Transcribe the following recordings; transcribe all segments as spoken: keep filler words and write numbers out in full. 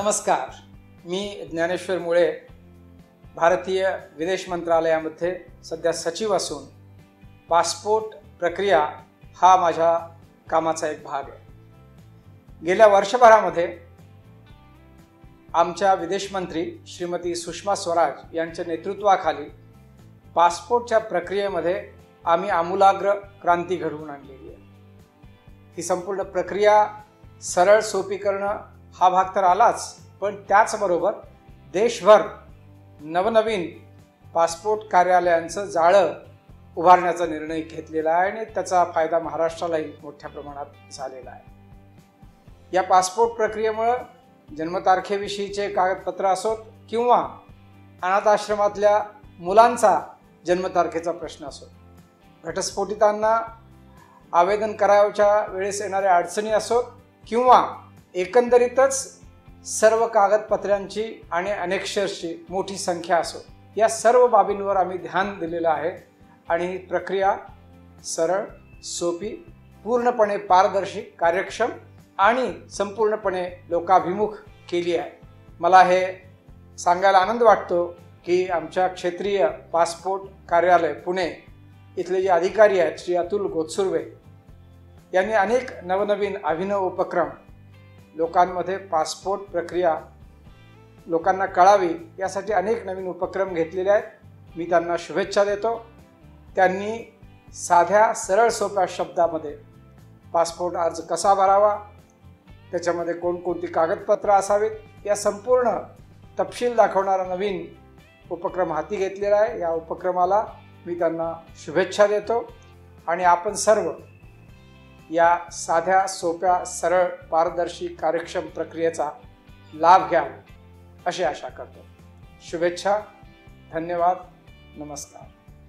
नमस्कार, मी ज्ञानेश्वर मुळे भारतीय विदेश मंत्रालयामध्ये सध्या सचिव असून पासपोर्ट प्रक्रिया हा माझ्या कामाचा एक भाग आहे। गेल्या वर्षभरामध्ये आमच्या विदेश मंत्री श्रीमती सुषमा स्वराज यांच्या नेतृत्वाखाली पासपोर्टच्या प्रक्रियेमध्ये आम्ही आमूलाग्र क्रांती घडवून आणलेली आहे। ही संपूर्ण प्रक्रिया सरळ सोपी करणं हा भाग तर आलाच, पण त्याचबरोबर देशभर नवनवीन पासपोर्ट कार्यालयांचं जाळं उभारण्याचा निर्णय घेतलेला आहे आणि त्याचा फायदा महाराष्ट्रालाही मोठ्या प्रमाणात झालेला आहे। या पासपोर्ट प्रक्रियेमुळं जन्मतारखेविषयीचे कागदपत्र असोत किंवा अनाथ आश्रमातल्या मुलांचा जन्मतारखेचा प्रश्न असो, घटस्फोटितांना आवेदन करावयाच्या वेळेस येणाऱ्या अडचणी असोत किंवा एकंदरीतच सर्व कागदपत्रांची आणि अनेक्षरची मोठी संख्या असो, या सर्व बाबींवर आम्ही ध्यान दिलेलं आहे आणि ही प्रक्रिया सरळ, सोपी, पूर्णपणे पारदर्शी, कार्यक्षम आणि संपूर्णपणे लोकाभिमुख केली आहे। मला हे सांगायला आनंद वाटतो की आमच्या क्षेत्रीय पासपोर्ट कार्यालय पुणे इथले जे अधिकारी आहेत श्री अतुल गोत्सुर्वे यांनी अनेक नवनवीन अभिनव उपक्रम लोकांमध्ये पासपोर्ट प्रक्रिया लोकांना कळावी यासाठी अनेक नवीन उपक्रम घेतलेले आहेत। मी त्यांना शुभेच्छा देतो। त्यांनी साध्या सरळ सोप्या शब्दामध्ये पासपोर्ट अर्ज कसा भरावा, त्याच्यामध्ये कोणकोणती कागदपत्र असावीत या संपूर्ण तपशील दाखवणारा नवीन उपक्रम हाती घेतलेला आहे। या उपक्रमाला मी त्यांना शुभेच्छा देतो आणि आपण सर्व या साध्या सोप्या सरळ पारदर्शी कार्यक्षम प्रक्रियेचा लाभ घ्या अशी आशा करतो। शुभेच्छा, धन्यवाद, नमस्कार।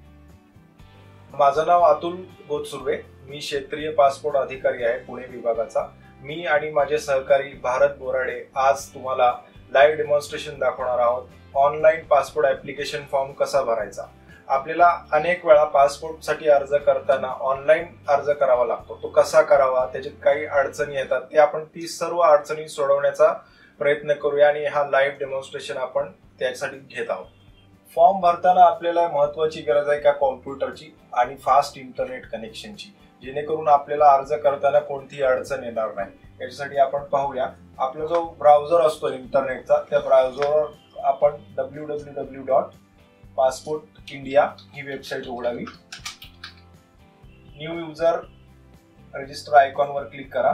माझं नाव अतुल गोत्सुर्वे, मी क्षेत्रीय पासपोर्ट अधिकारी आहे पुणे विभागाचा। मी आणि माझे सहकारी भारत बोराडे आज तुम्हाला लाईव्ह डेमॉन्स्ट्रेशन दाखवणार आहोत। ऑनलाईन पासपोर्ट ऍप्लिकेशन फॉर्म कसा भरायचा। आपल्याला अनेक वेळा पासपोर्ट साठी अर्ज करताना ऑनलाईन अर्ज करावा लागतो, तो कसा करावा, त्याच्यात काही अडचणी येतात, ते आपण ती सर्व अडचणी सोडवण्याचा प्रयत्न करूया आणि हा लाईव्ह डेमॉन्स्ट्रेशन आपण त्यासाठी घेत आहोत। फॉर्म भरताना आपल्याला महत्वाची गरज आहे का कॉम्प्युटरची आणि फास्ट इंटरनेट कनेक्शनची, जेणेकरून आपल्याला अर्ज करताना कोणतीही अडचण येणार नाही। याच्यासाठी आपण पाहूया, आपला जो ब्राउझर असतो इंटरनेटचा, त्या ब्राउझरवर आपण W W W dot passport India ही वेबसाईट उघडावी। न्यू युजर रजिस्टर आयकॉनवर क्लिक करा।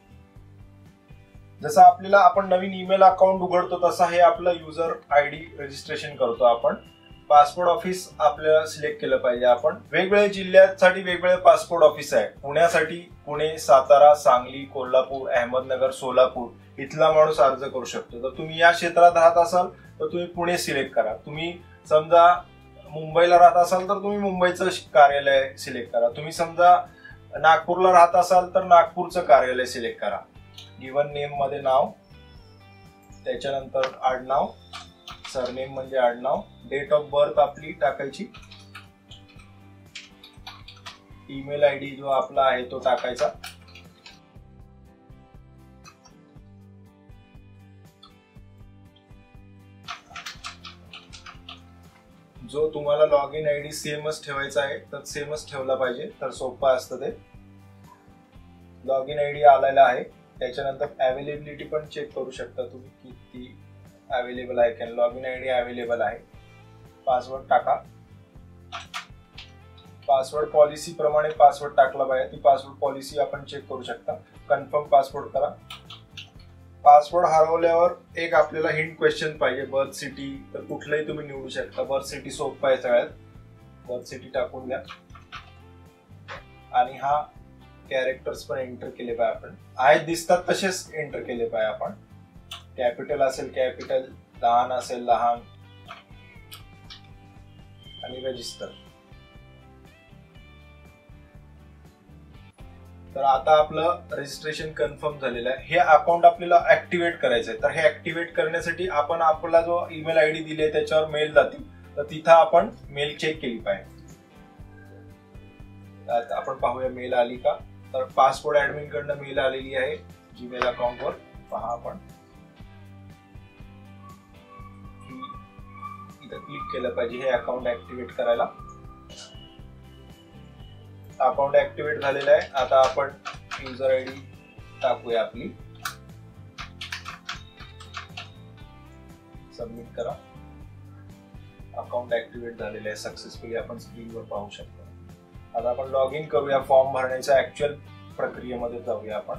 जसं आपल्याला आपण नवीन ईमेल अकाउंट उघडतो तसा हे आपलं युजर आय डी रजिस्ट्रेशन करतो आपण। पासपोर्ट ऑफिस आपल्याला सिलेक्ट केलं पाहिजे। आपण वेगवेगळ्या जिल्ह्यासाठी वेगवेगळे पासपोर्ट ऑफिस आहे। पुण्यासाठी पुणे, सातारा, सांगली, कोल्हापूर, अहमदनगर, सोलापूर इथला माणूस अर्ज करू शकतो। जर तुम्ही या क्षेत्रात राहत असाल तर तुम्ही पुणे सिलेक्ट करा। तुम्ही समजा मुंबईला राहत असाल तर तुम्ही मुंबईचं कार्यालय सिलेक्ट करा। तुम्ही समजा नागपूरला राहत असाल तर नागपूरचं कार्यालय सिलेक्ट करा। गिवन नेम मध्ये नाव, त्याच्यानंतर आडनाव, सरनेम म्हणजे आडनाव, डेट ऑफ बर्थ आपली टाकायची, ईमेल आय डी जो आपला आहे तो टाकायचा, जो तुम्हाला लॉग इन आय डी सेमच ठेवायचा आहे तर सेमच ठेवला पाहिजे, तर सोपं असतं ते। लॉग इन आय डी आलेला आहे, त्याच्यानंतर अवेलेबिलिटी पण चेक करू शकता तुम्ही किती अवेलेबल आहे का। Log in I D available आहे। पासवर्ड टाका, पासवर्ड पॉलिसी प्रमाणे पासवर्ड टाकला पाहिजे, ती पासवर्ड पॉलिसी आपण चेक करू शकता। कन्फर्म पासवर्ड करा। पासवर्ड हरवल्यावर एक आपल्याला हिंट क्वेश्चन पाहिजे, बर्थ सिटी, तर कुठलंही तुम्ही निवडू शकता। बर्थ सिटी सोपं आहे सगळ्यात, बर्थ सिटी टाकून द्या आणि हा कॅरेक्टर्स पण एंटर केले पाहिजे आपण, आहेत दिसतात तसेच एंटर केले पाहिजे आपण। कॅपिटल असेल कॅपिटल, लहान असेल लहान आणि रजिस्टर। तर आता आपलं रजिस्ट्रेशन कन्फर्म झालेलं आहे। हे अकाउंट आपल्याला ऍक्टिव्हेट करायचं आहे, तर हे ऍक्टिव्हेट करण्यासाठी आपण आपला जो ईमेल आयडी दिले त्याच्यावर मेल जातील, तर तिथं आपण मेल चेक केली पाहिजे। आपण पाहूया मेल आली का, तर पासपोर्ट ऍडमिन कडनं मेल आलेली आहे जीमेल अकाउंटवर, पहा आपण। इथं क्लिक केलं पाहिजे हे अकाउंट ऍक्टिव्हेट करायला. अकाउंट ऍक्टिव्हेट झालेलं आहे. आता आपण युजर आय डी टाकूया आपली, सबमिट करा. अकाउंट ऍक्टिव्हेट झालेलं आहे सक्सेसफुली, आपण स्क्रीनवर पाहू शकतो. आता आपण लॉग इन करूया, फॉर्म भरण्याच्या ऍक्च्युअल प्रक्रियेमध्ये जाऊया आपण.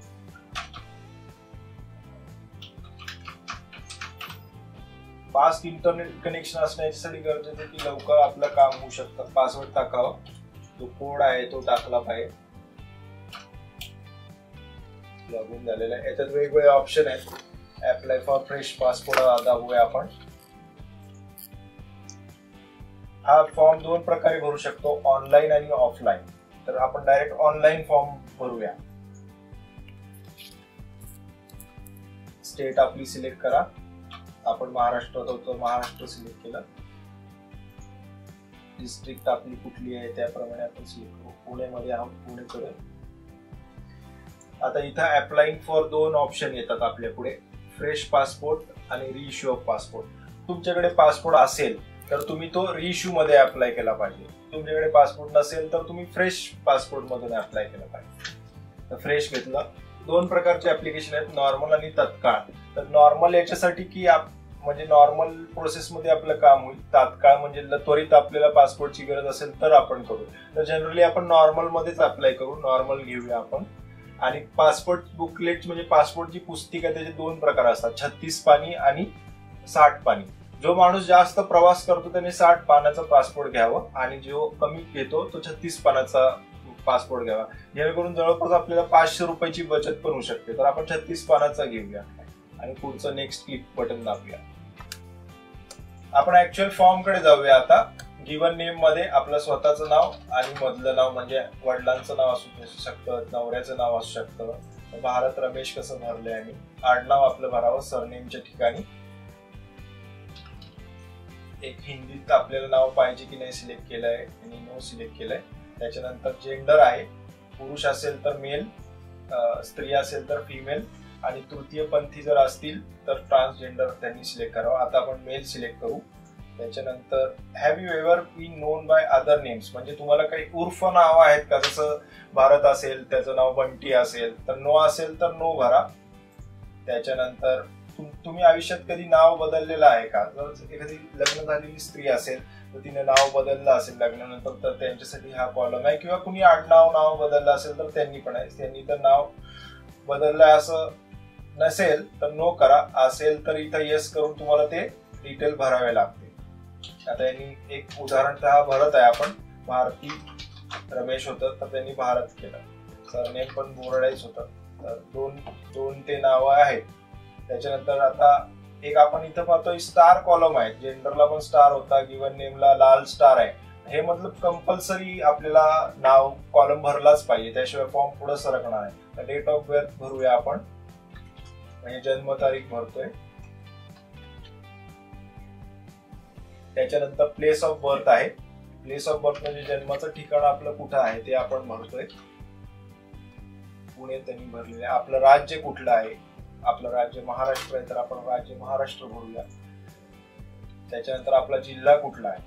फास्ट इंटरनेट कनेक्शन असण्यासाठी गरजेचं आहे की लवकर आपलं काम होऊ शकतं. पासवर्ड टाकावं, जो कोड आहे तो टाकला पाहिजे. लॉग इन झालेला आहे. याच्यात वेगवेगळे ऑप्शन आहेत. अप्लाय फॉर फ्रेश पासपोर्ट दाबूया आपण. हा फॉर्म दोन प्रकारे भरू शकतो, ऑनलाईन आणि ऑफलाईन. तर आपण डायरेक्ट ऑनलाईन फॉर्म भरूया. स्टेट आपली सिलेक्ट करा. आपण महाराष्ट्रात होतो, महाराष्ट्र सिलेक्ट केलं. डिस्ट्रिक्ट आपली कुठली आहे त्याप्रमाणे आपण सिलेक्ट करू. पुण्यामध्ये आहोत, पुणे करूया. आता इथं अप्लाइंग फॉर दोन ऑप्शन येतात आपल्या पुढे, फ्रेश पासपोर्ट आणि रिइश्यू ऑफ पासपोर्ट. तुमच्याकडे पासपोर्ट असेल तर तुम्ही तो रिइश्यू मध्ये अप्लाय केला पाहिजे. तुमच्याकडे पासपोर्ट नसेल तर तुम्ही फ्रेश पासपोर्ट मधून अप्लाय केला पाहिजे. तर फ्रेश घेतला. दोन प्रकारचे ऍप्लिकेशन आहेत, नॉर्मल आणि तत्काळ. तर नॉर्मल याच्यासाठी की म्हणजे नॉर्मल प्रोसेस मध्ये आपलं काम होईल. तात्काळ म्हणजे त्वरित आपल्याला पासपोर्टची गरज असेल तर आपण करू. तर जनरली आपण नॉर्मल मध्येच अप्लाय करू. नॉर्मल घेऊया आपण. आणि पासपोर्ट बुकलेट म्हणजे पासपोर्टची पुस्तिका, त्याचे दोन प्रकार असतात, छत्तीस पानी आणि साठ पानी. जो माणूस जास्त प्रवास करतो त्याने साठ पानाचा पासपोर्ट घ्यावं आणि जो कमी घेतो तो छत्तीस पानाचा पासपोर्ट घ्यावा. जेणेकरून जवळपास आपल्याला पाचशे रुपयाची बचत पण होऊ शकते. तर आपण छत्तीस पानाचा घेऊया आणि पुढचं नेक्स्ट क्लिक बटन दाबूया. आपण ऍक्च्युअल फॉर्म कडे जाऊया. आता गिवन नेम मध्ये आपलं स्वतःचं नाव आणि मधलं नाव म्हणजे वडिलांचं नाव असू शकतं, नवऱ्याचं नाव असू शकतं. भारत रमेश कसं भरलंय आणि आडनाव आपलं भरावं सरनेमच्या ठिकाणी. एक हिंदीत आपल्याला नाव पाहिजे की नाही सिलेक्ट केलंय आणि नो सिलेक्ट केलंय. त्याच्यानंतर जेंडर आहे, पुरुष असेल तर मेल, स्त्री असेल तर फिमेल आणि तृतीय पंथी जर असतील तर ट्रान्सजेंडर त्यांनी सिलेक्ट करावं. आता आपण मेल सिलेक्ट करू. त्याच्यानंतर have you ever been known by other names म्हणजे तुम्हाला काही उर्फ नाव आहेत का, जसं भारत असेल त्याचं नाव बंटी असेल तर नो असेल तर नो भरा. त्याच्यानंतर तुम्ही आयुष्यात कधी नाव बदललेलं आहे का, जर एखादी लग्न झालेली स्त्री असेल तर तिने नाव बदललं असेल लग्नानंतर तर त्यांच्यासाठी हा कॉलम आहे. किंवा कुणी आडनाव नाव बदललं असेल तर त्यांनी पण आहे. त्यांनी तर नाव बदललंय असं नसेल तर नो करा. असेल तर इथं येस करून तुम्हाला ते डिटेल भरावे लागते. आता यांनी एक उदाहरण हा भरत आहे आपण, भारती रमेश होतं तर त्यांनी भारत केलं. सरनेम पण बोराडेच होतं. तर दोन दोन ते नाव आहेत. त्याच्यानंतर आता एक आपण इथं पाहतोय स्टार कॉलम आहे. जेंडरला पण स्टार होता, गिवन नेमला लाल स्टार आहे. हे मतलब कंपल्सरी आपल्याला नाव कॉलम भरलाच पाहिजे, त्याशिवाय फॉर्म पुढे सरकणार आहे. डेट ऑफ बर्थ भरूया आपण, म्हणजे जन्मतारीख भरतोय. त्याच्यानंतर प्लेस ऑफ बर्थ आहे. प्लेस ऑफ बर्थ म्हणजे जन्माचं ठिकाण आपलं कुठं आहे ते आपण भरतोय. पुणे त्यांनी भरलेलं आहे. आपलं राज्य कुठलं आहे, आपलं राज्य महाराष्ट्र आहे तर आपण राज्य महाराष्ट्र भरूया. त्याच्यानंतर आपला जिल्हा कुठला आहे,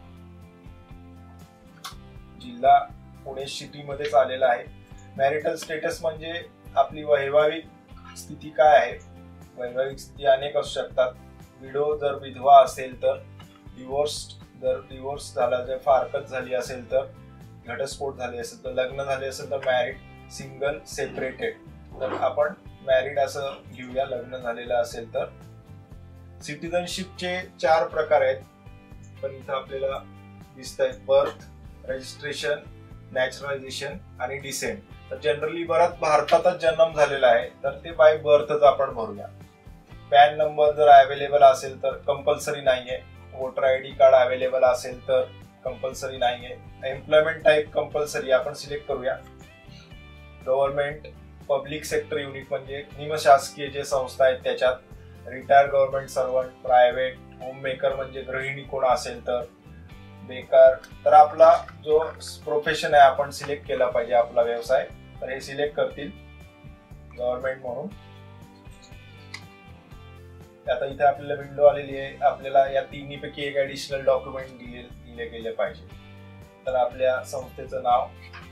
जिल्हा पुणे सिटी मध्येच आलेला आहे. मॅरिटल स्टेटस म्हणजे आपली वैवाहिक स्थिती काय आहे. वैवाहिक स्थिती अनेक असू शकतात. विडो जर विधवा असेल तर, डिवोर्स जर डिवोर्स झाला, जर फारकत झाली असेल तर, घटस्फोट झाले असेल तर, लग्न झाले असेल तर मॅरिड, सिंगल, सेपरेटेड. तर आपण मॅरिड असं घेऊया लग्न झालेलं असेल तर. सिटिझनशिपचे चार प्रकार आहेत पण इथं आपल्याला दिसत आहेत, बर्थ, रजिस्ट्रेशन, नॅचरलायझेशन आणि डिसेंट. तर जनरली बराच भारतातच जन्म झालेला आहे तर ते बाय बर्थच आपण भरूया. पॅन नंबर जर अवेलेबल असेल तर कंपल्सरी नाहीये. Voter I D card available असेल तर कंपल्सरी नाहीये. एम्प्लॉयमेंट टाईप कंपल्सरी आपण सिलेक्ट करूया. गव्हर्नमेंट, पब्लिक सेक्टर युनिट म्हणजे निमशासकीय जे संस्था आहेत त्याच्यात, retired government servant, private, home maker म्हणजे गृहिणी कोण असेल तर, बेकार. तर आपला जो प्रोफेशन आहे आपण सिलेक्ट केला पाहिजे आपला व्यवसाय, तर हे सिलेक्ट करतील गव्हर्नमेंट म्हणून. आता इथे आपल्याला विंडो आलेली आहे, आपल्याला या तिन्हीपैकी एक ऍडिशनल डॉक्युमेंट दिले दिले गेले पाहिजे. तर आपल्या संस्थेचं नाव,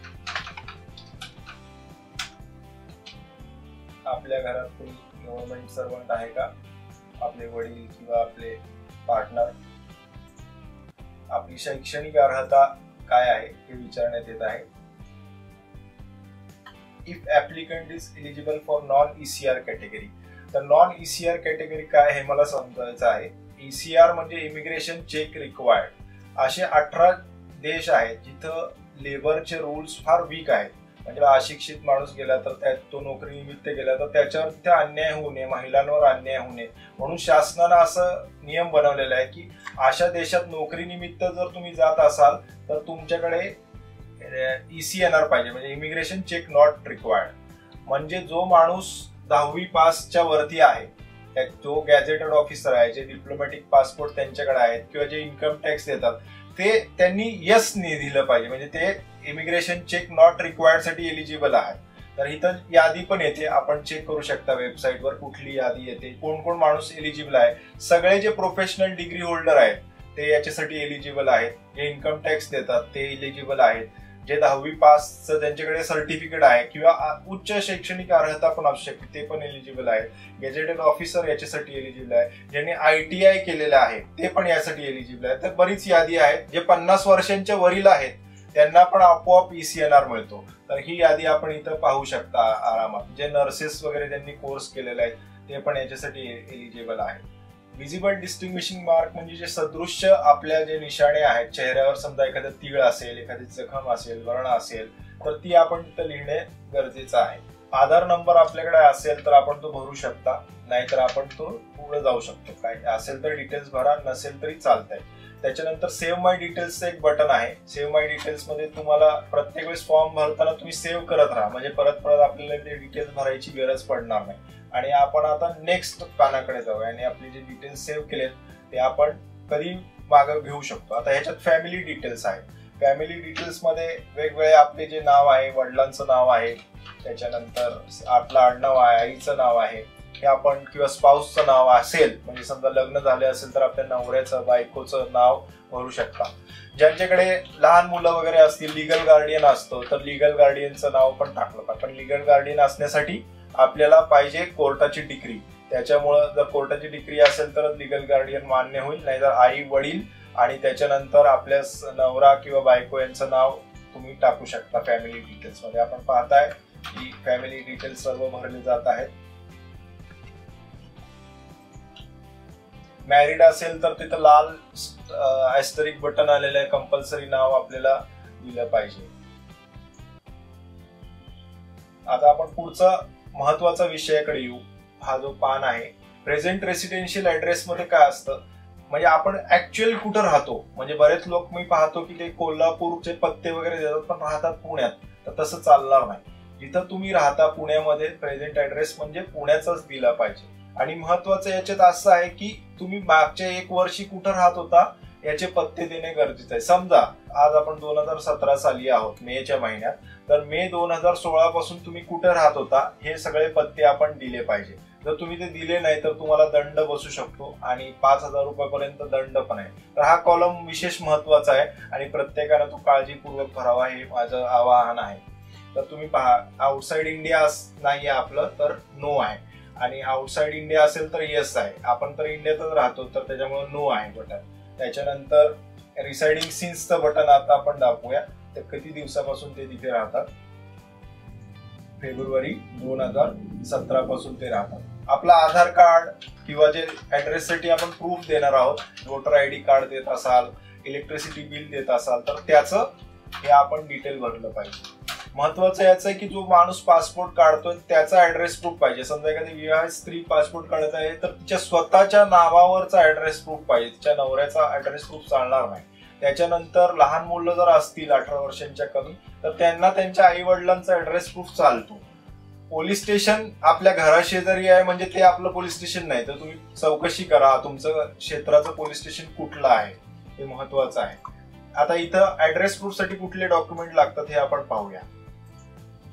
आपल्या घरात कोणी गव्हर्नमेंट सर्वंट आहे का, आपले वडील किंवा आपले पार्टनर, आपली शैक्षणिक अर्हता काय आहे हे विचारण्यात येत आहे. If applicant is eligible for non ECR category, तर नॉन ईसीआर कॅटेगरी काय हे मला समजायचं आहे. ईसीआर म्हणजे इमिग्रेशन चेक रिक्वायर्ड. असे अठरा देश आहेत जिथं लेबरचे रूल्स फार वीक आहेत. म्हणजे अशिक्षित माणूस गेला तर त्या तो नोकरी निमित्त गेला तर त्याच्यावर तिथे अन्याय होऊ नये, महिलांवर अन्याय होऊ नये म्हणून शासनानं असं नियम बनवलेला आहे की अशा देशात नोकरी निमित्त जर तुम्ही जात असाल तर तुमच्याकडे ईसी येणार पाहिजे, म्हणजे इमिग्रेशन चेक नॉट रिक्वायर्ड. म्हणजे जो माणूस दहावी पासच्या वरती आहे, जो गॅझेटेड ऑफिसर आहे, जे डिप्लोमॅटिक पासपोर्ट त्यांच्याकडे आहेत किंवा जे इन्कम टॅक्स देतात, ते त्यांनी यस दिलं पाहिजे, म्हणजे ते इमिग्रेशन चेक नॉट रिक्वायर्ड साठी एलिजिबल आहे. तर इथं यादी पण येते, आपण चेक करू शकता वेबसाईटवर कुठली यादी येते, कोण कोण माणूस एलिजिबल आहे. सगळे जे प्रोफेशनल डिग्री होल्डर आहेत ते याच्यासाठी एलिजिबल आहेत, जे इन्कम टॅक्स देतात ते एलिजिबल आहेत, जे दहावी पासचं त्यांच्याकडे सर्टिफिकेट आहे किंवा उच्च शैक्षणिक अर्हता पण असू शकते ते पण एलिजिबल आहेत. गॅझेटेड ऑफिसर याच्यासाठी एलिजिबल आहे, ज्यांनी आय टी आय केलेलं आहे ते पण यासाठी एलिजिबल आहे. तर बरीच यादी आहे. जे पन्नास वर्षांच्या वरील आहेत त्यांना पण आपोआप ईसीएनआर मिळतो. तर ही यादी आपण इथं पाहू शकता आरामात. जे नर्सेस वगैरे ज्यांनी कोर्स केलेला आहे ते पण याच्यासाठी एलिजिबल आहे. विजिबल डिस्टिंग्विशिंग मार्क म्हणजे जे सदृश्य आपल्या जे निशाणे आहेत चेहऱ्यावर, समजा एखादं तीळ असेल, एखादी जखम असेल, व्रण असेल तर ती आपण तिथं लिहिणे गरजेचं आहे. आधार नंबर आपल्याकडे असेल तर आपण तो भरू शकता, नाहीतर आपण तो पुढे जाऊ शकतो. काय असेल तर डिटेल्स भरा, नसेल तरी चालतंय. त्याच्यानंतर सेव्ह माय डिटेल्सचं एक बटन आहे. सेव्ह माय डिटेल्स मध्ये तुम्हाला प्रत्येक वेळेस फॉर्म भरताना तुम्ही सेव्ह करत राहा, म्हणजे परत परत आपल्याला ते डिटेल्स भरायची गरज पडणार नाही. आणि आपण आता नेक्स्ट पानाकडे जाऊया आणि आपले जे डिटेल्स सेव्ह केलेत ते आपण कधी मागे घेऊ शकतो. आता ह्याच्यात फॅमिली डिटेल्स आहे. फॅमिली डिटेल्स मध्ये वेगवेगळे आपले जे नाव आहे, वडिलांचं नाव आहे, त्याच्यानंतर आपलं आडनाव आहे, आईचं नाव आहे, हे आपण किंवा स्पाऊसचं नाव असेल, म्हणजे समजा लग्न झाले असेल तर आपल्या नवऱ्याचं, बायकोचं नाव भरू शकता. ज्यांच्याकडे लहान मुलं वगैरे असतील, लिगल गार्डियन असतो तर लिगल गार्डियनचं नाव पण टाकलं पाहिजे. पण लिगल गार्डियन असण्यासाठी आपल्याला पाहिजे कोर्टाची डिग्री. त्याच्यामुळं जर कोर्टाची डिग्री असेल तर लिगल गार्डियन मान्य होईल, नाहीतर आई वडील आणि त्याच्यानंतर आपल्या नवरा किंवा बायको यांचं नाव तुम्ही टाकू शकता फॅमिली डिटेल्स मध्ये. आपण पाहताय की फॅमिली डिटेल्स सर्व भरले जात आहेत. मॅरिड असेल तर तिथं लाल ऍस्टरिक बटन आलेलं आहे, कंपल्सरी नाव आपल्याला दिलं पाहिजे. आता आपण पुढचा महत्वाचा विषयाकडे येऊ. हा जो पान आहे, प्रेझेंट रेसिडेन्शियल ऍड्रेस मध्ये काय असतं, म्हणजे आपण ऍक्च्युअल कुठं राहतो. म्हणजे बरेच लोक मी पाहतो की ते कोल्हापूरचे पत्ते वगैरे देतात पण राहतात पुण्यात, तर तसं चालणार नाही. जिथं तुम्ही राहता पुण्यामध्ये प्रेझेंट ऍड्रेस म्हणजे पुण्याचाच दिला पाहिजे. आणि महत्वाचं याच्यात असं आहे की तुम्ही मागच्या एक वर्षी कुठं राहत होता याचे पत्ते देणे गरजेचे आहे. समजा आज आपण दोन हजार सतरा साली आहोत, मेच्या महिन्यात, तर मे दोन हजार सोळा पासून तुम्ही कुठे राहत होता हे सगळे पत्ते आपण दिले पाहिजे. जर तुम्ही ते दिले नाही तर तुम्हाला दंड बसू शकतो आणि पाच हजार रुपयापर्यंत दंड पण आहे. तर हा कॉलम विशेष महत्वाचा आहे आणि प्रत्येकानं तो काळजीपूर्वक भरावा हे माझं आवाहन आहे. तर तुम्ही पहा, आउटसाइड इंडिया नाही आहे आपलं तर नो आहे, आणि आउटसाइड इंडिया असेल तर येस आहे. आपण तर इंडियातच राहतो तर त्याच्यामुळे नो आहे बटन. त्याच्यानंतर रिसाइडिंग सिन्सचं बटन आता आपण दाखवूया. तर किती दिवसापासून ते तिथे राहतात, फेब्रुवारी दोन हजार सतरा पासून ते राहतात. आपला आधार कार्ड किंवा जे ऍड्रेस साठी आपण प्रूफ देणार आहोत, वोटर आयडी कार्ड देत असाल, इलेक्ट्रिसिटी बिल देत असाल तर त्याचं हे आपण डिटेल भरलं पाहिजे. महत्वाचं याचं आहे की जो माणूस पासपोर्ट काढतोय त्याचा ऍड्रेस प्रूफ पाहिजे. समजा एखादी विवाहित स्त्री पासपोर्ट काढत आहे तर तिच्या स्वतःच्या नावावरचा ऍड्रेस प्रूफ पाहिजे, तिच्या नवऱ्याचा ऍड्रेस प्रूफ चालणार नाही. त्याच्यानंतर लहान मुलं जर असतील अठरा वर्षांच्या कमी तर त्यांना त्यांच्या आई वडिलांचा ऍड्रेस प्रूफ चालतो. पोलीस स्टेशन आपल्या घराशेजारी आहे म्हणजे ते आपलं पोलीस स्टेशन नाही, तर तुम्ही चौकशी करा तुमचं क्षेत्राचं पोलीस स्टेशन कुठलं आहे, हे महत्वाचं आहे. आता इथं ऍड्रेस प्रूफ साठी कुठले डॉक्युमेंट लागतात हे आपण पाहूया.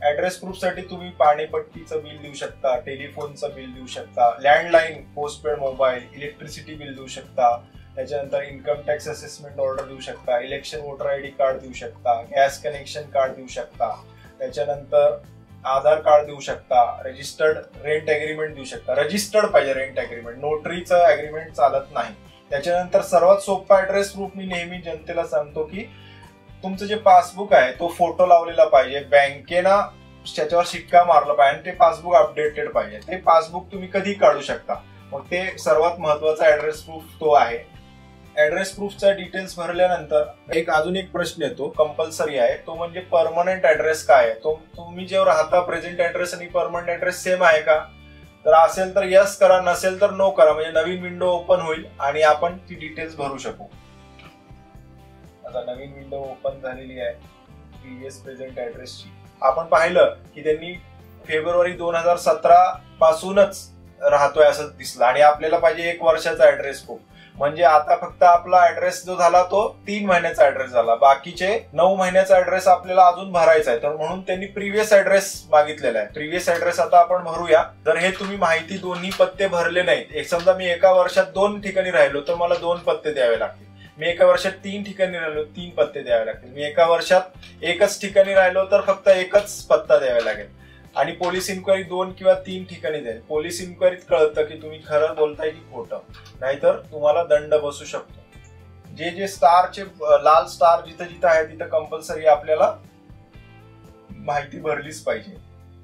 ऍड्रेस प्रूफ साठी तुम्ही पाणीपट्टीचं बिल देऊ शकता, टेलिफोनचं बिल देऊ शकता, landline, postpaid mobile, electricity bill देऊ शकता, त्याच्यानंतर इन्कम टॅक्स असेसमेंट ऑर्डर देऊ शकता, election voter I D card देऊ शकता, गॅस कनेक्शन कार्ड देऊ शकता, त्याच्यानंतर आधार कार्ड देऊ शकता, रजिस्टर्ड रेंट अग्रीमेंट देऊ शकता. रजिस्टर्ड पाहिजे रेंट अग्रीमेंट, नोटरीचं अग्रीमेंट चालत नाही. त्याच्यानंतर सर्वात सोपा ऍड्रेस प्रूफ मी नेहमी जनतेला सांगतो की तुमचं जे पासबुक आहे तो फोटो लावलेला पाहिजे, बँकेनं त्याच्यावर शिक्का मारला पाहिजे आणि ते पासबुक अपडेटेड पाहिजे. ते पासबुक तुम्ही कधी काढू शकता. मग ते सर्वात महत्वाचा ऍड्रेस प्रूफ तो आहे. ऍड्रेस प्रूफचा डिटेल्स भरल्यानंतर एक अजून एक प्रश्न येतो, कंपल्सरी आहे, तो म्हणजे परमनंट ऍड्रेस काय आहे. तो तुम्ही जेव्हा राहता प्रेझेंट ऍड्रेस आणि परमनंट ऍड्रेस सेम आहे का, तर असेल तर यस करा, नसेल तर नो करा. म्हणजे नवीन विंडो ओपन होईल आणि आपण ती डिटेल्स भरू शकू. आता नवीन विंडो ओपन झालेली आहे प्रिव्हियस प्रेझेंट ऍड्रेसची. आपण पाहिलं की त्यांनी फेब्रुवारी दोन हजार सतरा पासूनच राहतोय असं दिसलं आणि आपल्याला पाहिजे एक वर्षाचा ऍड्रेस प्रूफ. म्हणजे आता फक्त आपला ऍड्रेस जो झाला तो तीन महिन्याचा ऍड्रेस झाला, बाकीचे नऊ महिन्याचा ऍड्रेस आपल्याला अजून भरायचा आहे. तर म्हणून त्यांनी प्रिव्हियस ऍड्रेस मागितलेला आहे. प्रिव्हियस ऍड्रेस आता आपण भरूया. जर हे तुम्ही माहिती दोन्ही पत्ते भरले नाहीत, एक समजा मी एका वर्षात दोन ठिकाणी राहिलो तर मला दोन पत्ते द्यावे लागतील. मी एका वर्षात तीन ठिकाणी राहिलो, तीन पत्ते द्यावे लागतील. मी एका वर्षात एकच ठिकाणी राहिलो तर फक्त एकच पत्ता द्यावा लागेल. आणि पोलीस इन्क्वायरी दोन किंवा तीन ठिकाणी जाईल. पोलीस इन्क्वायरीत कळतं की तुम्ही खरं बोलताय की खोटं, नाहीतर तुम्हाला दंड बसू शकतो. जे जे स्टारचे लाल स्टार जिथं जिथं आहे तिथं कंपल्सरी आपल्याला माहिती भरलीच पाहिजे.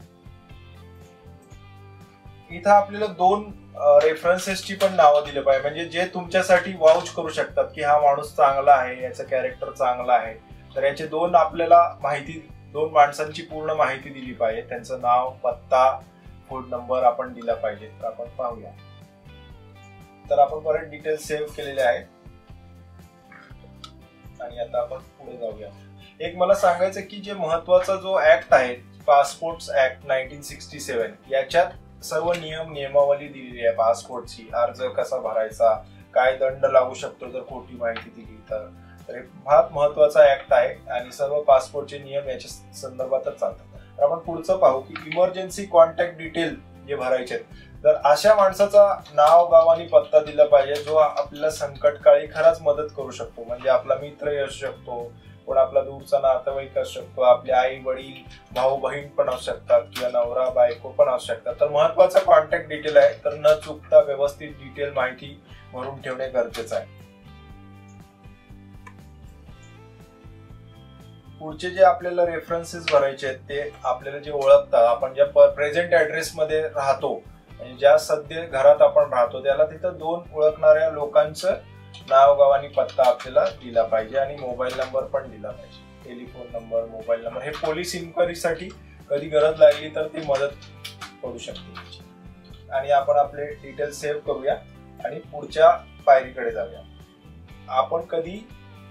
इथं आपल्याला दोन रेफरन्सेसची पण नावं दिली पाहिजे, म्हणजे जे तुमच्यासाठी वाउच करू शकतात की हा माणूस चांगला आहे, याचं कॅरेक्टर चांगला आहे. तर याचे दोन आपल्याला माहिती, दोन माणसांची पूर्ण माहिती दिली पाहिजे. त्यांचं नाव, पत्ता, फोन नंबर आपण दिला पाहिजे. तर आपण पाहूया. तर आपण परत डिटेल्स सेव्ह केलेले आहेत आणि आता आपण पुढे जाऊया. एक मला सांगायचं की जे महत्वाचा जो ऍक्ट आहे passport act nineteen sixty seven, याच्यात सर्व नियम नियमावली दिलेली आहे पासपोर्टची. अर्ज कसा भरायचा, काय दंड लागू शकतो जर खोटी माहिती दिली तर. तर हे फार महत्वाचा ऍक्ट आहे आणि सर्व पासपोर्टचे नियम याच्या संदर्भातच चालतात. तर आपण पुढचं पाहू की इमर्जन्सी कॉन्टॅक्ट डिटेल जे भरायचे, तर अशा माणसाचा नाव, गाव आणि पत्ता दिला पाहिजे जो आपल्याला संकटकाळी खरंच मदत करू शकतो. म्हणजे आपला मित्र असू शकतो, कोण आपला दूरचा नातेवाईक असू शकतो, आपले आई वडील, भाऊ बहीण पण असू शकतात किंवा नवरा बायको पण असू शकतात. तर महत्वाचा कॉन्टॅक्ट डिटेल आहे. तर न चुकता व्यवस्थित डिटेल माहिती भरून ठेवणे गरजेचं आहे. पुढचे जे आपल्याला रेफरन्सेस भरायचे आहेत ते आपल्याला जे ओळखतात, आपण ज्या प्रेझेंट ऍड्रेस मध्ये राहतो, म्हणजे ज्या सध्या घरात आपण राहतो त्याला तिथं दोन ओळखणाऱ्या लोकांचं नाव, गाव आणि पत्ता आपल्याला दिला पाहिजे आणि मोबाईल नंबर पण दिला पाहिजे. टेलिफोन नंबर, मोबाईल नंबर हे पोलीस इन्क्वायरीसाठी कधी गरज लागली तर ती मदत करू शकते. आणि आपण आपले डिटेल्स सेव्ह करूया आणि पुढच्या पायरीकडे जाऊया. आपण कधी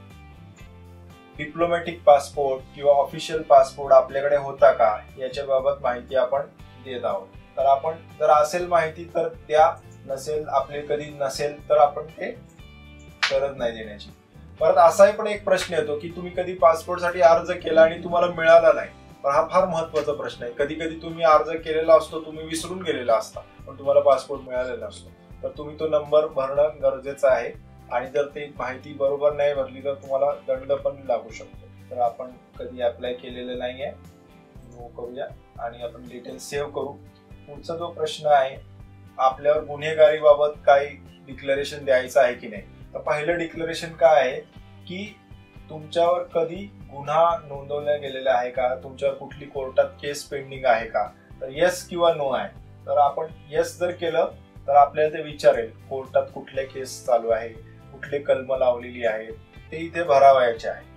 डिप्लोमॅटिक पासपोर्ट किंवा ऑफिशियल पासपोर्ट आपल्याकडे होता का याच्या बाबत माहिती आपण देत आहोत. तर आपण जर असेल माहिती तर त्या, नसेल आपले कधी नसेल तर आपण ते गरज नाही देण्याची. परत असाही पण एक प्रश्न येतो की तुम्ही कधी पासपोर्टसाठी अर्ज केला आणि तुम्हाला मिळाला नाही. पण हा फार महत्वाचा प्रश्न आहे. कधी कधी तुम्ही अर्ज केलेला असतो, तुम्ही विसरून गेलेला असता, पण तुम्हाला पासपोर्ट मिळालेला असतो. तर तुम्ही तो नंबर भरणं गरजेचं आहे आणि जर ते माहिती बरोबर नाही भरली तर तुम्हाला दंड पण लागू शकतो. तर आपण कधी अप्लाय केलेलं नाहीये, नो करूया आणि आपण डिटेल्स सेव्ह करू. पुढचा जो प्रश्न आहे, आपल्यावर गुन्हेगारीबाबत काही डिक्लेरेशन द्यायचं आहे की नाही. तर पहिलं डिक्लेरेशन काय आहे की तुमच्यावर कधी गुन्हा नोंदवला गेलेला आहे का, तुमच्यावर कुठली कोर्टात केस पेंडिंग आहे का. तर येस किंवा नो आहे. तर आपण येस जर केलं तर आपल्याला ते विचारेल कोर्टात कुठल्या केस चालू आहे, कुठले कलम लावलेली आहेत, ते इथे भरावायचे आहे.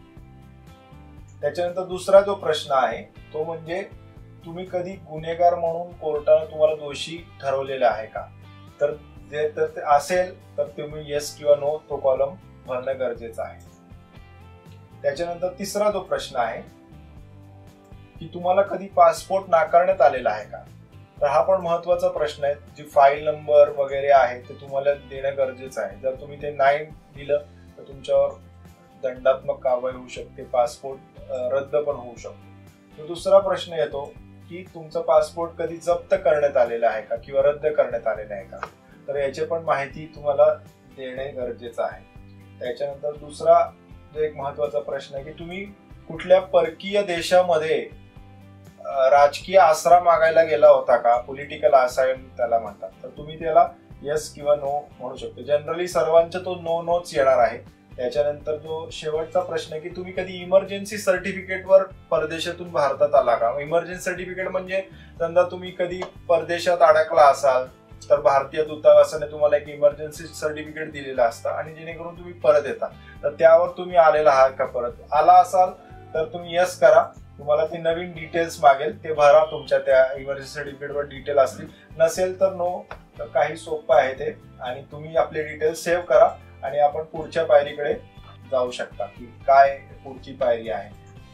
त्याच्यानंतर दुसरा जो प्रश्न आहे तो म्हणजे तुम्ही कधी गुन्हेगार म्हणून कोर्टाने तुम्हाला दोषी ठरवलेला आहे का. तर जे तर ते असेल तर तुम्ही येस किंवा नो तो कॉलम भरणं गरजेचं आहे. त्याच्यानंतर तिसरा जो प्रश्न आहे की तुम्हाला कधी पासपोर्ट नाकारण्यात आलेला आहे का. तर हा पण महत्वाचा प्रश्न आहे. जी फाईल नंबर वगैरे आहे ते तुम्हाला देणं गरजेचं आहे. जर तुम्ही ते नाही दिलं तर तुमच्यावर दंडात्मक कारवाई होऊ शकते, पासपोर्ट रद्द पण होऊ शकतो. तर दुसरा प्रश्न येतो की तुमचा पासपोर्ट कधी जप्त करण्यात आलेला आहे का किंवा रद्द करण्यात आलेला आहे का, तर याची पण माहिती तुम्हाला देणे गरजेचं आहे. त्याच्यानंतर दुसरा जो एक महत्वाचा प्रश्न आहे की तुम्ही कुठल्या परकीय देशामध्ये राजकीय आसरा मागायला गेला होता का, पॉलिटिकल असाइलम त्याला म्हणतात, तर तुम्ही त्याला येस किंवा नो म्हणू शकतो. जनरली सर्वांचा तो नो नोच येणार आहे. त्याच्यानंतर जो शेवटचा प्रश्न आहे की तुम्ही कधी इमर्जन्सी सर्टिफिकेटवर परदेशातून भारतात आला का. इमर्जन्सी सर्टिफिकेट म्हणजे समजा तुम्ही कधी परदेशात अडकला असाल तर भारतीय दूतावासाने तुम्हाला एक इमर्जन्सी सर्टिफिकेट दिलेलं असतं आणि जेणेकरून तुम्ही परत येता, तर त्यावर तुम्ही आलेला आहात का. परत आला असाल तर तुम्ही यस करा. तुम्हाला ते नवीन डिटेल्स मागेल ते भरा, तुमच्या त्या इमर्जन्सी सर्टिफिकेटवर डिटेल असतील. नसेल तर नो. तर काही सोपं आहे ते आणि तुम्ही आपले डिटेल्स सेव्ह करा आणि आपण पुढच्या पायरीकडे जाऊ शकता की काय पुढची पायरी आहे.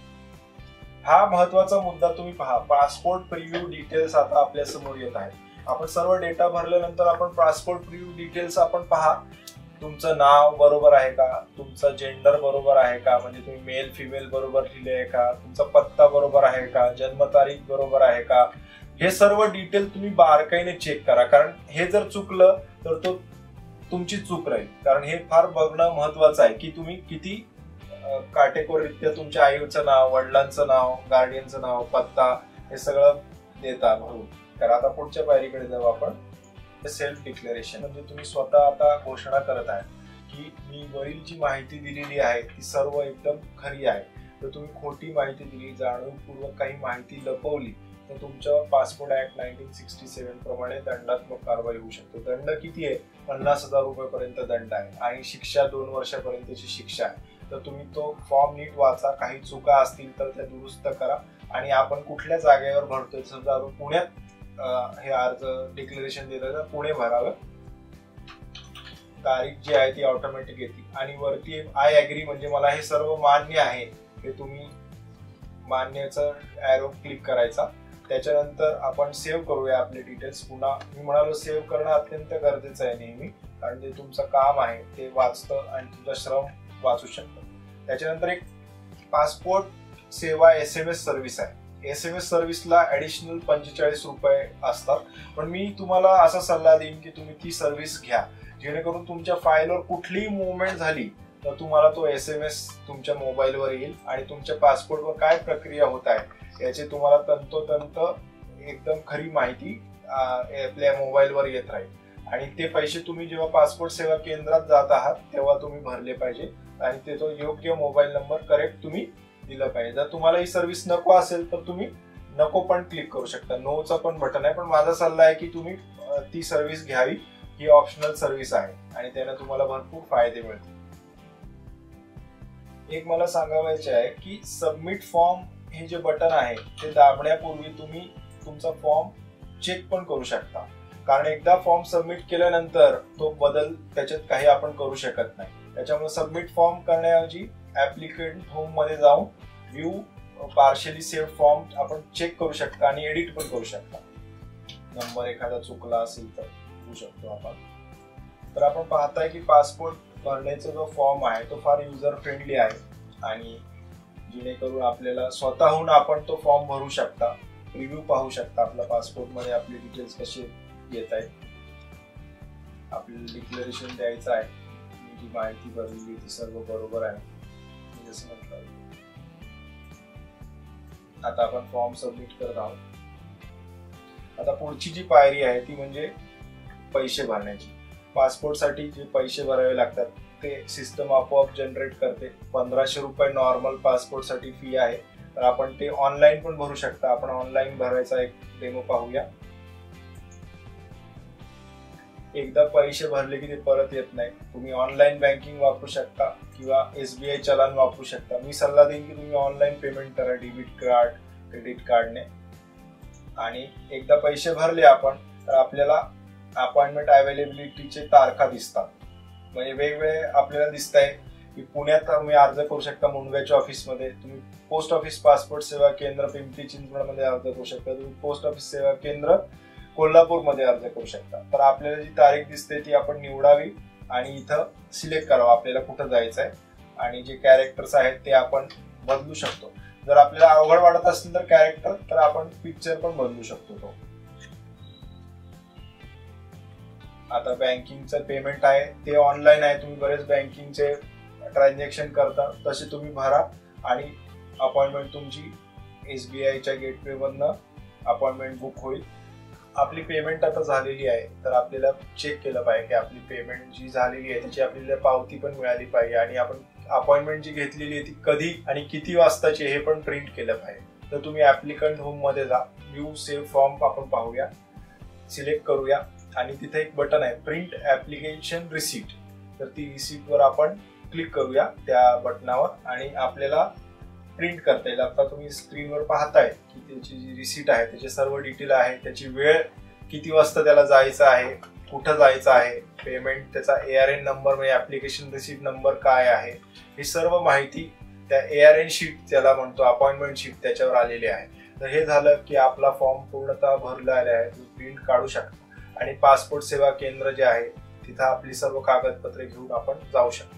हा महत्वाचा मुद्दा तुम्ही पहा. पासपोर्ट प्रिव्ह्यू डिटेल्स आता आपल्या समोर येत आहे. आपण सर्व डेटा भरल्यानंतर आपण पासपोर्ट प्रिव्ह्यू डिटेल्स आपण पहा. तुमचं नाव बरोबर आहे का, तुमचं जेंडर बरोबर आहे का, म्हणजे तुम्ही मेल फिमेल बरोबर लिहिले आहे का, तुमचा पत्ता बरोबर आहे का, जन्मतारीख बरोबर आहे का, हे सर्व डिटेल तुम्ही बारकाईने चेक करा. कारण हे जर चुकलं तर तो तुमची चूक राहील. कारण हे फार बघणं महत्वाचं आहे की तुम्ही किती काटेकोररित्या तुमच्या आईचं नाव, वडिलांचं नाव, गार्डियनचं नाव, पत्ता हे सगळं देता भरून. तर आता पुढच्या पायरीकडे जाऊ आपण. सेल्फ डिक्लेरेशन म्हणजे तुम्ही स्वतः आता घोषणा करत आहे की मी वरील जी माहिती दिलेली आहे ती सर्व एकदम खरी आहे. तर तुम्ही खोटी माहिती दिली, जाणीवपूर्वक काही माहिती लपवली तर तुमच्या passport act nineteen sixty seven प्रमाणे दंडात्मक कारवाई होऊ शकतो. दंड किती आहे, पन्नास हजार रुपयापर्यंत दंड आहे आणि शिक्षा दोन वर्षापर्यंतची शिक्षा आहे. तर तुम्ही तो फॉर्म नीट वाचा. काही चुका असतील तर त्या दुरुस्त करा. आणि आपण कुठल्या जागेवर भरतोय, समजा आपण पुण्यात हे अर्ज डिक्लेरेशन दिलं तर पुणे भरावं. तारीख जी आहे ती ऑटोमॅटिक येते आणि वरती आय ऍग्री म्हणजे मला हे सर्व मान्य आहे हे तुम्ही मान्यचं ॲरो क्लिक करायचा. त्याच्यानंतर आपण सेव्ह करूया आपले डिटेल्स. पुन्हा मी म्हणालो सेव्ह करणं अत्यंत गरजेचं आहे नेहमी, कारण जे तुमचं काम आहे ते वाचतं आणि तुमचा श्रम वाचू शकतं. त्याच्यानंतर एक पासपोर्ट सेवा एस एम एस सर्व्हिस आहे. एस एम एस सर्व्हिसला ऍडिशनल पंचेचाळीस रुपये असतात, पण मी तुम्हाला असा सल्ला देईन की तुम्ही ती सर्व्हिस घ्या, जेणेकरून तुमच्या फाईलवर कुठलीही मुवमेंट झाली तर तुम्हाला तो एस एम एस तुमच्या मोबाईलवर येईल आणि तुमच्या पासपोर्टवर काय प्रक्रिया होत आहे याची तुम्हाला तंतोतंत एकदम खरी माहिती आपल्या मोबाईलवर येत राहील. आणि ते पैसे तुम्ही जेव्हा पासपोर्ट सेवा केंद्रात जात आहात तेव्हा तुम्ही भरले पाहिजे आणि ते तो योग्य मोबाईल नंबर करेक्ट तुम्ही दिलं पाहिजे. जर तुम्हाला ही सर्व्हिस नको असेल तर तुम्ही नको पण क्लिक करू शकता. नोचा पण बटन आहे, पण माझा सल्ला आहे की तुम्ही ती सर्व्हिस घ्यावी. ही ऑप्शनल सर्व्हिस आहे आणि त्याने तुम्हाला भरपूर फायदे मिळतील. एक मला सांगायचे आहे की सबमिट फॉर्म हे जे बटन आहे ते दाबण्यापूर्वी तुम्ही तुमचा फॉर्म चेक पण करू शकता. कारण एकदा फॉर्म सबमिट केल्यानंतर तो बदल त्याच्यात काही आपण करू शकत नाही. त्याच्यामुळे सबमिट फॉर्म करण्याऐवजी ऍप्लिकेंट होम मध्ये जाऊन व्ह्यू पार्शियली सेव्ह फॉर्म आपण चेक करू शकता आणि एडिट पण करू शकता. नंबर एखादा चुकला असेल तर बघू शकतो आपण. तर आपण पाहताय की पासपोर्ट भरण्याचा जो फॉर्म आहे तो फार युजर फ्रेंडली आहे आणि जेणेकरून आपल्याला स्वतःहून आपण तो फॉर्म भरू शकता, रिव्ह्यू पाहू शकता. आपल्या पासपोर्ट मध्ये आपले डिटेल्स कसे येत आहेत, आपल्याला डिक्लेरेशन द्यायचं आहे, जी माहिती भरलेली ती सर्व बरोबर आहे जसं म्हटलं. आता आपण फॉर्म सबमिट करत आहोत. आता पुढची जी पायरी आहे ती म्हणजे पैसे भरण्याची. पासपोर्ट साठी जे पैसे भरावे लागतात ते सिस्टम आपोआप जनरेट करते. पंधराशे रुपये नॉर्मल पासपोर्ट साठी फी आहे, तर आपण ते ऑनलाईन पण भरू शकता. आपण ऑनलाईन भरायचा एक डेमो पाहूया. एकदा पैसे भरले की ते परत येत नाही. तुम्ही ऑनलाईन बँकिंग वापरू शकता किंवा एसबीआय चलन वापरू शकता. मी सल्ला देईन की तुम्ही ऑनलाईन पेमेंट करा डेबिट कार्ड क्रेडिट कार्डने. आणि एकदा पैसे भरले आपण तर आपल्याला अपॉइंटमेंट अवेलेबिलिटीचे तारखा दिसतात. म्हणजे वेगवेगळे आपल्याला दिसत आहे की पुण्यात तुम्ही अर्ज करू शकता मुंबईच्या ऑफिसमध्ये, तुम्ही पोस्ट ऑफिस पासपोर्ट सेवा केंद्र पिंपरी चिंचवडमध्ये अर्ज करू शकता, तुम्ही पोस्ट ऑफिस सेवा केंद्र कोल्हापूरमध्ये अर्ज करू शकता. तर आपल्याला जी तारीख दिसते ती आपण निवडावी आणि इथं सिलेक्ट करावं आपल्याला कुठं जायचं आहे आणि जे कॅरेक्टर्स आहेत ते आपण बदलू शकतो. जर आपल्याला अवघड वाटत असेल तर कॅरेक्टर तर आपण पिक्चर पण बदलू शकतो तो. आता बँकिंगचं पेमेंट आहे ते ऑनलाईन आहे, तुम्ही बरेच बँकिंगचे ट्रान्झॅक्शन करता तसे तुम्ही भरा आणि अपॉइंटमेंट तुमची एसबीआयच्या गेटवे मधनं अपॉइंटमेंट बुक होईल. आपली पेमेंट आता झालेली आहे तर आपल्याला चेक केलं पाहिजे की आपली पेमेंट जी झालेली आहे त्याची आपल्याला पावती पण मिळाली पाहिजे आणि आपण अपॉइंटमेंट जी घेतलेली आहे ती कधी आणि किती वाजताची हे पण प्रिंट केलं पाहिजे. तर तुम्ही ऍप्लिकंट होम मध्ये जा, व्ह्यू सेव्ह फॉर्म आपण पाहूया, सिलेक्ट करूया आणि तिथे एक बटन आहे प्रिंट ऍप्लिकेशन रिसीट. तर ती रिसीट वर आपण क्लिक करूया त्या बटनावर आणि आपल्याला प्रिंट करता येईल. आता तुम्ही स्क्रीनवर पाहताय की त्याची जी रिसीट आहे त्याचे सर्व डिटेल आहे, त्याची वेळ किती वाजता त्याला जायचं आहे, कुठं जायचं आहे, पेमेंट, त्याचा ए आर एन नंबर म्हणजे ऍप्लिकेशन रिसीट नंबर काय आहे, ही सर्व माहिती त्या ए आर एन शीट ज्याला म्हणतो अपॉइंटमेंट शीट त्याच्यावर आलेली आहे. तर हे झालं की आपला फॉर्म पूर्णतः भरला आहे, प्रिंट काढू शकतो आणि पासपोर्ट सेवा केंद्र जे आहे तिथं आपली सर्व कागदपत्रे घेऊन आपण जाऊ शकतो.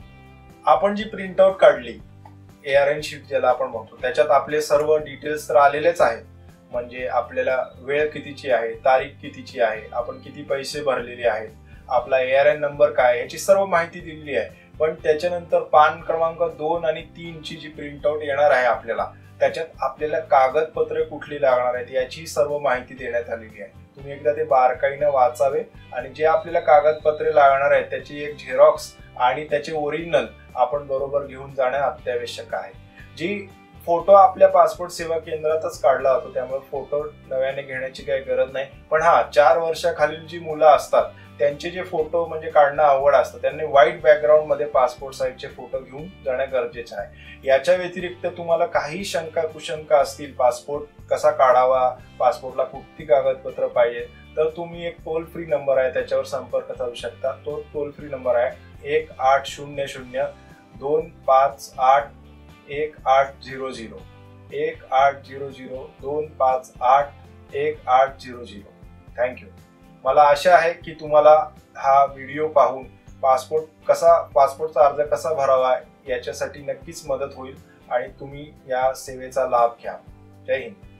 आपण जी प्रिंटआउट काढली ए आर एन शीट ज्याला आपण म्हणतो त्याच्यात आपले सर्व डिटेल्स तर आलेलेच आहेत, म्हणजे आपल्याला वेळ कितीची आहे, तारीख कितीची आहे, आपण किती पैसे भरलेले आहेत, आपला ए आर एन नंबर काय याची सर्व माहिती दिलेली आहे. पण त्याच्यानंतर पान क्रमांक दोन आणि तीन ची जी प्रिंटआउट येणार आहे आपल्याला त्याच्यात आपल्याला कागदपत्रे कुठली लागणार आहेत याची सर्व माहिती देण्यात आलेली आहे. तुम्ही एकदा ते बारकाईने वाचावे आणि जे आपल्याला कागदपत्रे लागणार आहेत त्याची एक झेरॉक्स आणि त्याचे ओरिजिनल आपण बरोबर घेऊन जाणे अत्यावश्यक आहे. जी फोटो आपल्या पासपोर्ट सेवा केंद्रातच काढला जातो त्यामुळे फोटो नव्याने घेण्याची काही गरज नाही. पण हा चार वर्षाखालील जी मुलं असतात त्यांचे जे फोटो म्हणजे काढणं अवघड असतं, त्यांनी व्हाईट बॅकग्राऊंड मध्ये पासपोर्ट साईजचे फोटो घेऊन जाणं गरजेचं आहे. याच्या व्यतिरिक्त तुम्हाला काही शंका कुशंका असतील, पासपोर्ट कसा काढावा, पासपोर्टला कुठली कागदपत्र पाहिजे, तर तुम्ही एक टोल फ्री नंबर आहे त्याच्यावर संपर्क साधू शकता. तो टोल फ्री नंबर आहे एक आठ शून्य शून्य दोन पाच आठ एक आठ झिरो झिरो एक आठ झिरो झिरो दोन पाच आठ एक आठ झिरो झिरो. थँक्यू. मला आशा आहे की तुम्हाला हा व्हिडिओ पाहून पासपोर्ट कसा पासपोर्टचा अर्ज कसा भरावा याच्यासाठी नक्कीच मदत होईल आणि तुम्ही या सेवेचा लाभ घ्या. जय हिंद.